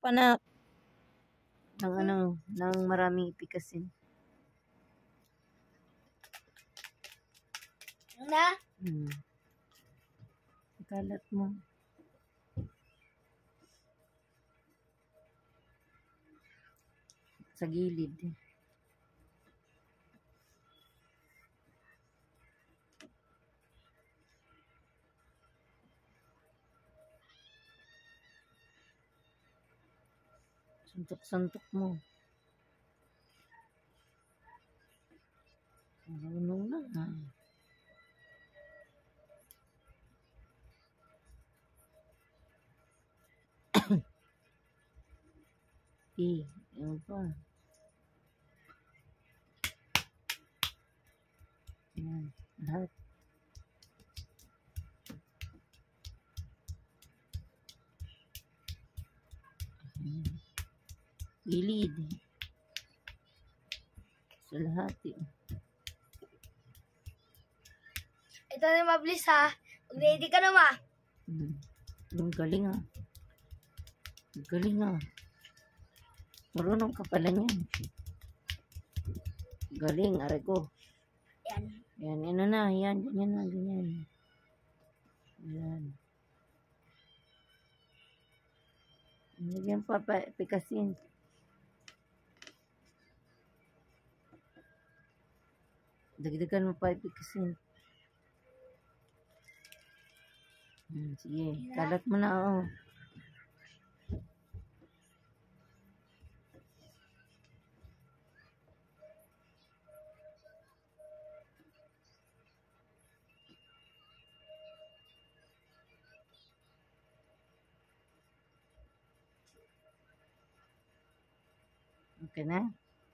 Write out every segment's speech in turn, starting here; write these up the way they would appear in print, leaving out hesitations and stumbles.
panak. Ng ano, ng maraming ipikasin. Na? Kalat mo. Sa gilid. Suntok-suntok mo. Marunong na. Ano pa? Yan, lahat. Gilid. Sa lahat eh. Ito na mabilis ha. Ready ka na ma. Ang galing ah. Ang galing ah. Marunong ka pala niyan. Galing, aray ko. Yan. Yan, ano na, yan, ganyan na, ganyan. Yan. Lagyan pa pikasin. Dagdagan mo pa pikasin. Sige, kalat mo na oh. Okay na?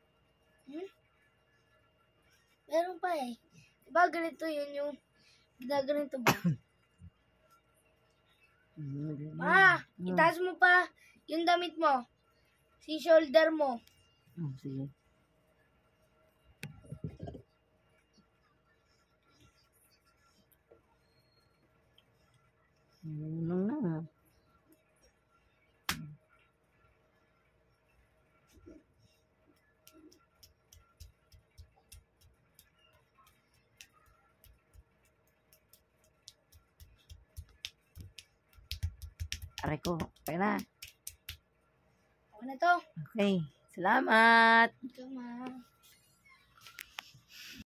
Meron pa eh. Diba ganito yun yung ginaganito ba? Itaas mo pa yung damit mo. Si shoulder mo. Sige. Marunong na. Aray ko, okay na. Okay na to. Okay, salamat. Ito ma.